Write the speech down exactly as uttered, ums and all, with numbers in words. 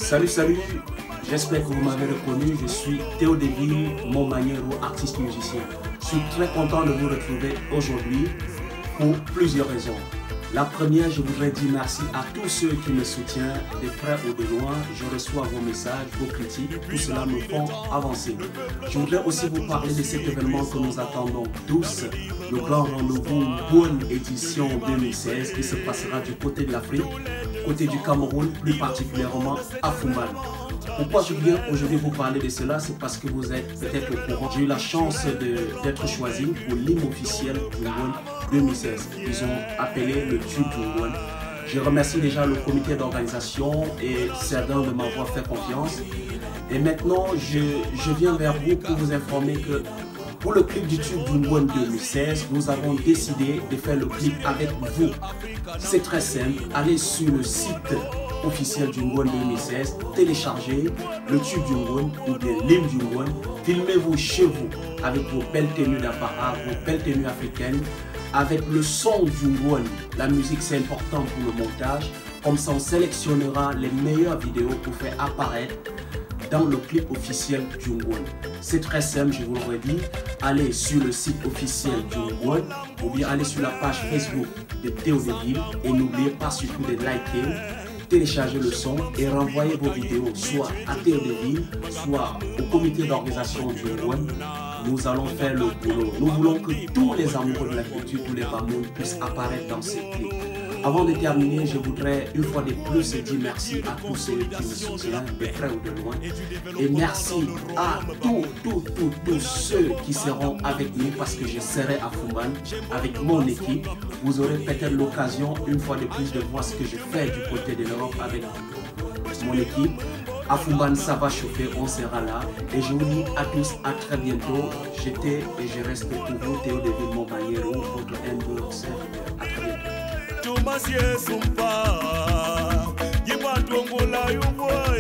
Salut, salut, j'espère que vous m'avez reconnu, je suis Théo Deville, Montmagnero, artiste musicien. Je suis très content de vous retrouver aujourd'hui pour plusieurs raisons. La première, je voudrais dire merci à tous ceux qui me soutiennent, de près ou de loin. Je reçois vos messages, vos critiques, tout cela me font avancer. Je voudrais aussi vous parler de cet événement que nous attendons tous, le grand rendez-vous Bonne édition deux mille seize qui se passera du côté de l'Afrique, côté du Cameroun, plus particulièrement à Fumban. Pourquoi je viens aujourd'hui vous parler de cela? C'est parce que vous êtes peut-être au courant. J'ai eu la chance d'être choisi pour l'hymne officiel du One deux mille seize. Ils ont appelé le Tube du One. Je remercie déjà le comité d'organisation et certains de m'avoir fait confiance. Et maintenant, je, je viens vers vous pour vous informer que pour le clip du Tube du One deux mille seize, nous avons décidé de faire le clip avec vous. C'est très simple. Allez sur le site officiel du One deux mille seize, téléchargez le Tube du One ou bien l'hymne du One, filmez-vous chez vous avec vos belles tenues d'apparat, vos belles tenues africaines, avec le son du One. La musique, c'est important pour le montage, comme ça on sélectionnera les meilleures vidéos pour faire apparaître dans le clip officiel du One. C'est très simple, je vous le redis, allez sur le site officiel du One ou bien allez sur la page Facebook de Théo Deville et n'oubliez pas surtout de liker, télécharger le son et renvoyer vos vidéos soit à Théo Deville, soit au comité d'organisation du One. Nous allons faire le boulot. Nous voulons que tous les amoureux de la culture, tous les Bamoun puissent apparaître dans ces clips. Avant de terminer, je voudrais une fois de plus dire merci à tous ceux qui me soutiennent, de près ou de loin. Et merci à tous, tous, tous, tous ceux qui seront avec nous parce que je serai à Fumban avec mon équipe. Vous aurez peut-être l'occasion une fois de plus de voir ce que je fais du côté de l'Europe avec mon équipe. À Fumban, ça va chauffer, on sera là. Et je vous dis à tous, à très bientôt. J'étais et je reste pour vous, Théo Deville Montmagnero, votre humble serviteur. À très bientôt.